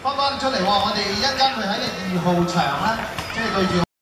翻出嚟喎，我哋一陣間會喺2號場啦，即係對住